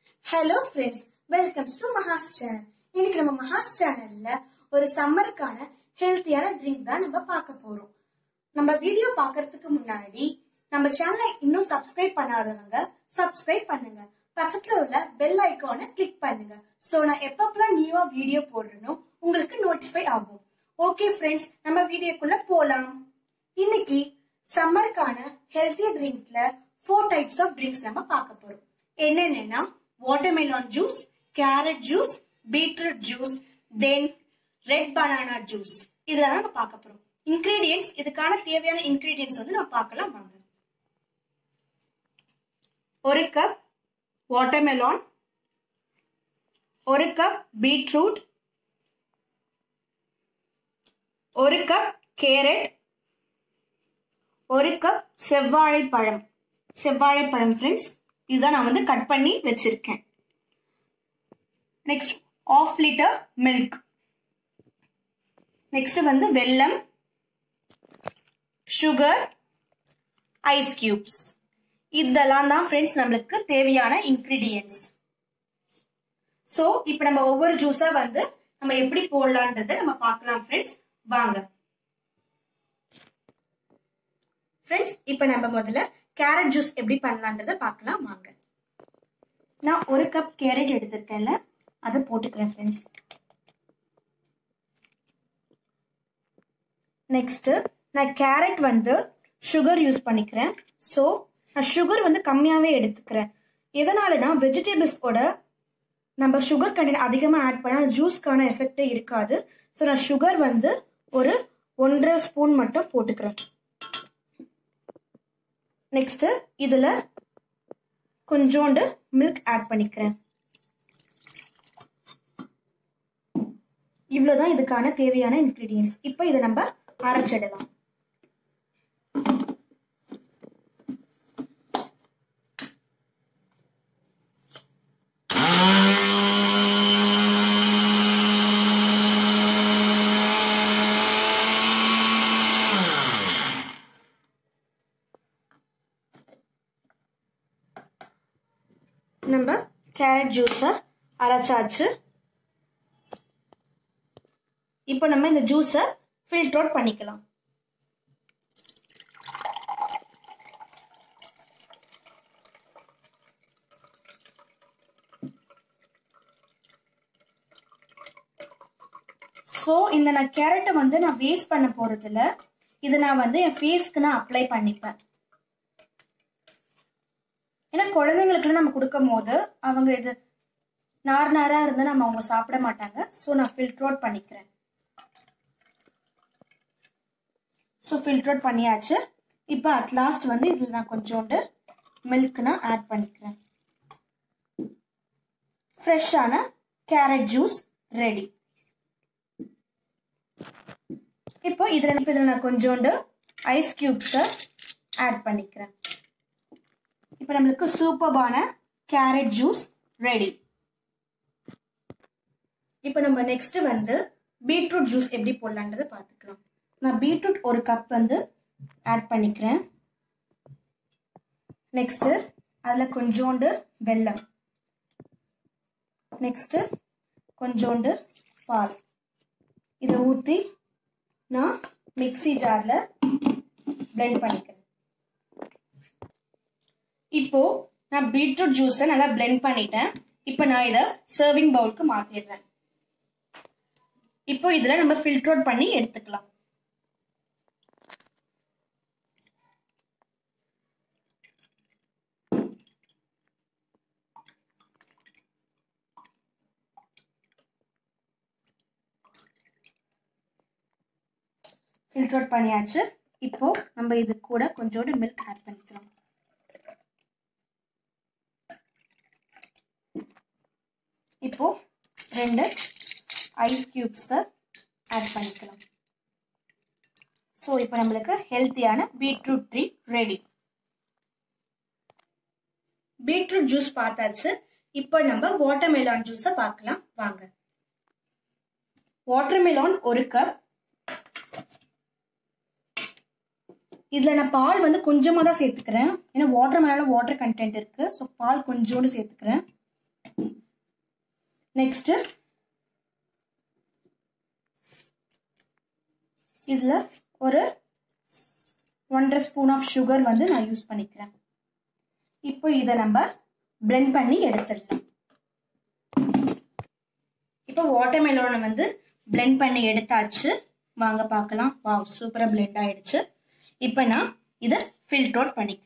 Hello friends, welcome to Mahas channel. இன்னைக்கு நம்ம Mahas channelல ஒரு சம்மருக்கான ஹெல்த்தியான ட்ரிங்க் தான் நம்ம பார்க்க போறோம். நம்ம வீடியோ பார்க்கிறதுக்கு முன்னாடி நம்ம சேனலை இன்னும் சப்ஸ்கிரைப் பண்ணாதவங்க சப்ஸ்கிரைப் பண்ணுங்க. பக்கத்துல உள்ள பெல் ஐகானை கிளிக் பண்ணுங்க. சோ நான் எப்பப்பலாம் நியூவா வீடியோ போடுறேனோ உங்களுக்கு நோட்டிஃபை ஆகும். ஓகே ஃப்ரெண்ட்ஸ், நம்ம வீடியோக்குள்ள போலாம். இன்னைக்கு சம்மருக்கான ஹெல்த்தி ட்ரிங்க்ல 4 டைப்ஸ் ஆஃப் ட்ரிங்க்ஸ் நம்ம பார்க்க போறோம். என்னென்னா watermelon juice, carrot juice, beetroot juice, then red banana juice. இதெல்லாம் நம்ம பார்க்க போறோம். இன்கிரிடியன்ட்ஸ், இதுக்கான தேவையான இன்கிரிடியன்ட்ஸ் வந்து நம்ம பார்க்கலாம் வாங்க. 1 cup watermelon, 1 cup beetroot, 1 cup carrot, 1 cup செவ்வாழைப்பழம். செவ்வாழைப்பழம் ஃப்ரெண்ட்ஸ், இதுதான் நான் வந்து கட் பண்ணி வச்சிருக்கேன். Next 1/2 litre milk. நெக்ஸ்ட் வந்து வெல்லம், சுகர், ஐஸ் கியூப்ஸ். இதெல்லாம் தான் ஃப்ரெண்ட்ஸ் நம்மளுக்கு தேவையான இன்கிரிடியன்ட்ஸ். சோ இப்போ நம்ம ஒவ்வொரு ஜூஸா வந்து நம்ம எப்படி போடலாம்ன்றதை நம்ம பார்க்கலாம் ஃப்ரெண்ட்ஸ் வாங்க. ஃப்ரெண்ட்ஸ் இப்போ நம்ம முதல்ல கேரட் ஜூஸ் எப்படி பண்ணலான்றத பார்க்கலாம் வாங்க. நான் 1 கப் கேரட் எடுத்திருக்கேன்ல, அதை போட்டுக்கிறேன் ஃப்ரெண்ட்ஸ். நெக்ஸ்ட் நான் கேரட் வந்து சுகர் யூஸ் பண்ணிக்கிறேன். ஸோ நான் சுகர் வந்து கம்மியாவே எடுத்துக்கிறேன். எதனாலனா வெஜிடபிள்ஸோட நம்ம சுகர் கண்டென்ட் அதிகமாக ஆட் பண்ணால் ஜூஸ்க்கான எஃபெக்டே இருக்காது. ஸோ நான் சுகர் வந்து ஒரு 1.5 ஸ்பூன் மட்டும் போட்டுக்கிறேன். நெக்ஸ்ட் இதுல கொஞ்சோண்டு மில்க் ஆட் பண்ணிக்கிறேன். இவ்வளவுதான் இதுக்கான தேவையான இன்கிரிடியன்ட்ஸ். இப்போ இதை நம்ம அரைச்சிடலாம். நம்ம கேரட் ஜூஸை அரைச்சாச்சு. இப்போ நம்ம இந்த ஜூஸை ஃபில்டர் அவுட் பண்ணிக்கலாம். ஸோ இந்த நான் கேரட்டை வந்து நான் வேஸ்ட் பண்ண போறது இல்லை. இதை நான் வந்து என் ஃபேஸ்க்கு நான் அப்ளை பண்ணிப்பேன். ஏன்னா குழந்தைங்களுக்கு நம்ம கொடுக்கும் போது அவங்க இது நாரா இருந்தா நம்ம அவங்க சாப்பிட மாட்டாங்க. ஸோ நான் ஃபில்டர் அவுட் பண்ணிக்கிறேன். ஸோ ஃபில்டர் அவுட் பண்ணியாச்சு. இப்போ அட்லாஸ்ட் வந்து இதில் நான் கொஞ்சோண்டு மில்க் நான் ஆட் பண்ணிக்கிறேன். ஃப்ரெஷ்ஷான கேரட் ஜூஸ் ரெடி. இப்போ இதில் நான் கொஞ்சோண்டு ஐஸ் கியூப்ஸை ஆட் பண்ணிக்கிறேன். இப்போ நம்மளுக்கு சூப்பர்பான கேரட் ஜூஸ் ரெடி. இப்போ நம்ம நெக்ஸ்ட் வந்து பீட்ரூட் ஜூஸ் எப்படி போடலான்றதை பார்த்துக்கலாம். நான் பீட்ரூட் 1 கப் வந்து ஆட் பண்ணிக்கிறேன். நெக்ஸ்ட் அதில் கொஞ்சோண்டு வெல்லம், நெக்ஸ்ட் கொஞ்சோண்டு பால். இதை ஊற்றி நான் மிக்ஸி ஜாரில் பிளெண்ட் பண்ணிக்கிறேன். இப்போ நான் பீட்ரூட் ஜூஸை நல்லா பிளெண்ட் பண்ணிட்டேன். இப்போ நான் இதை சர்விங் பவுலுக்கு மாத்திடுறேன். இப்போ இதுல நம்ம ஃபில்டர் அவுட் பண்ணி எடுத்துக்கலாம். ஃபில்டர் அவுட் பண்ணியாச்சு. இப்போ நம்ம இது கூட கொஞ்சோண்டு மில்க் ஆட் பண்ணிக்கலாம். இப்போ 2 ஐஸ் கியூப்ஸை ஆட் பண்ணிக்கலாம். ஸோ இப்போ நம்மளுக்கு ஹெல்த்தியான beetroot drink ready. Beetroot juice பார்த்தாச்சு. இப்போ நம்ம வாட்டர்மெலான் ஜூஸை பார்க்கலாம் வாங்க. Watermelon 1 cup. இதுல நான் பால் வந்து கொஞ்சமா தான் சேர்த்துக்கிறேன். ஏன்னா வாட்டர்மெலான்ல வாட்டர் கண்டென்ட் இருக்கு. ஸோ பால் கொஞ்சோண்டு சேர்த்துக்கிறேன். நெக்ஸ்ட் இதுல ஒரு 1.5 ஸ்பூன் ஆஃப் சுகர் வந்து நான் யூஸ் பண்ணிக்கிறேன். இப்போ இதை நம்ம blend பண்ணி எடுத்துடலாம். இப்போ வாட்டர்மெலோனை வந்து blend பண்ணி எடுத்தாச்சு. வாங்க பார்க்கலாம். வாவ், சூப்பரா blend ஆயிடுச்சு. இப்போ நான் இதை ஃபில்டர் அவுட் பண்ணிக்கிறேன்.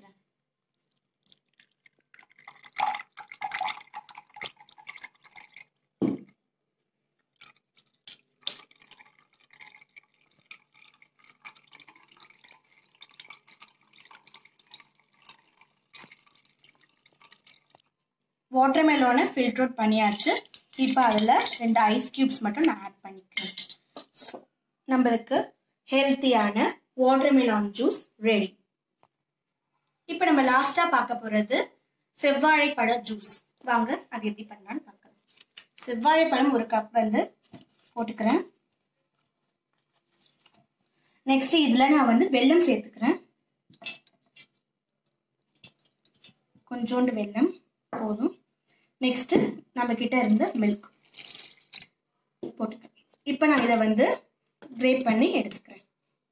வாட்டர்மெலோனை ஃபில்டர் அவுட் பண்ணியாச்சு. இப்போ அதில் 2 ஐஸ் கியூப்ஸ் மட்டும் நான் ஆட் பண்ணிக்கிறேன். ஸோ நம்மளுக்கு ஹெல்த்தியான வாட்டர்மெலோன் ஜூஸ் ரெடி. இப்போ நம்ம லாஸ்டா பார்க்க போறது செவ்வாழைப்பழ ஜூஸ். வாங்க அது எப்படி பண்ணலாம்னு பார்க்கலாம். செவ்வாழைப்பழம் 1 கப் வந்து போட்டுக்கிறேன். நெக்ஸ்ட் இதுல நான் வந்து வெல்லம் சேர்த்துக்கிறேன். கொஞ்சோண்டு வெல்லம் போதும். நெக்ஸ்ட் நம்ம கிட்ட இருந்த மில்க் போட்டுக்கிறேன். இப்போ நான் இதை வந்து கிரேட் பண்ணி எடுத்துக்கிறேன்.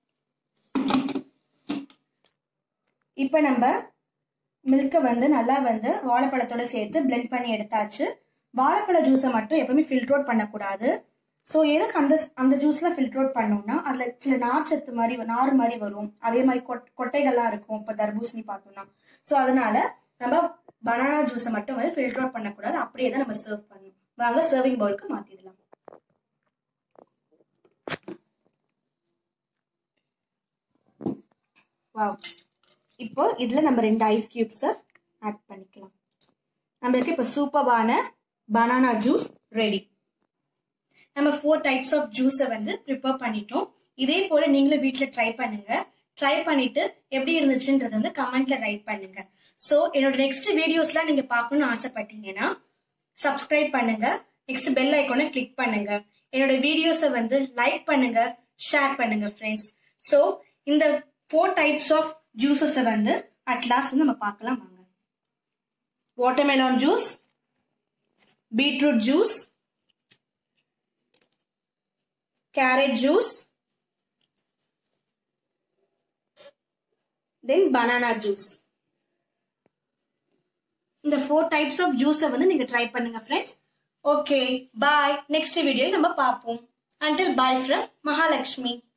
இப்போ நம்ம மில்கை வந்து நல்லா வந்து வாழைப்பழத்தோட சேர்த்து பிளெண்ட் பண்ணி எடுத்தாச்சு. வாழைப்பழ ஜூஸை மட்டும் எப்பவுமே ஃபில்டர் அவுட் பண்ணக்கூடாது. ஸோ எதுக்கு அந்த ஜூஸ்ல ஃபில்டர் அவுட் பண்ணோம்னா அதுல சில நார்ச்சத்து மாதிரி நார் மாதிரி வரும். அதே மாதிரி கொட்டைகள்லாம் இருக்கும். இப்போ தர்பூசணி பார்த்தோம்னா ஸோ அதனால நம்ம பனானா ஜூஸை மட்டும் வந்து ஃபில்டர் அவுட் பண்ணக்கூடாது. அப்படியே தான் நம்ம சர்வ் பண்ணணும். வாங்க சர்விங் பவுலுக்கு மாத்திடலாம். வாவ், இப்போ இதுல நம்ம 2 ஐஸ் கியூப்ஸை ஆட் பண்ணிக்கலாம். நம்மளுக்கு இப்போ சூப்பரான பனானா ஜூஸ் ரெடி. நம்ம 4 டைப்ஸ் ஆஃப் ஜூஸை வந்து ப்ரிப்பேர் பண்ணிட்டோம். இதே போல நீங்களும் வீட்டில் ட்ரை பண்ணுங்க. ட்ரை பண்ணிட்டு எப்படி இருந்துச்சுன்றது வந்து கமெண்ட்ல ரைட் பண்ணுங்க. ஸோ என்னோட நெக்ஸ்ட் வீடியோஸ்லாம் நீங்க பார்க்கணும்னு ஆசைப்பட்டீங்கன்னா சப்ஸ்கிரைப் பண்ணுங்க. நெக்ஸ்ட் பெல் ஐக்கானை கிளிக் பண்ணுங்க. என்னோட வீடியோஸை வந்து லைக் பண்ணுங்க, ஷேர் பண்ணுங்க ஃப்ரெண்ட்ஸ். ஸோ இந்த 4 டைப்ஸ் ஆஃப் ஜூஸஸை வந்து அட் லாஸ்ட் வந்து நம்ம பார்க்கலாம் வாங்க. Watermelon juice, beetroot juice, carrot juice, then banana juice. இந்த 4 டைப்ஸ் ஆஃப் ஜூஸை வந்து நீங்க ட்ரை பண்ணுங்க friends. Okay, bye. Next video நம்ம பார்ப்போம். Until bye from Mahalakshmi.